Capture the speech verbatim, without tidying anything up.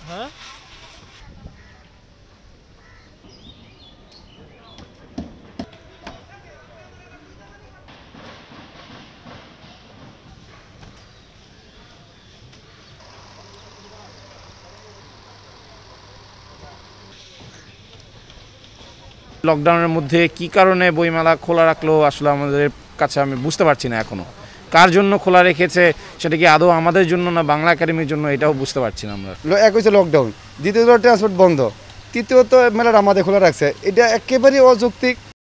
হ্যাঁ লকডাউনের মধ্যে কি কারণে বইমেলা খোলা রাখলো আসলে আমাদের কাছে আমি বুঝতে পারছি না এখনো। কার জন্য খোলা রেখেছে সেটা কি আদৌ আমাদের জন্য না বাংলা একাডেমির জন্য, এটাও বুঝতে পারছি না আমরা। এক হচ্ছে লকডাউন, দ্বিতীয়ত ট্রান্সপোর্ট বন্ধ, তৃতীয়ত মেলাটা আমাদের খোলা রাখছে, এটা একেবারেই অযৌক্তিক।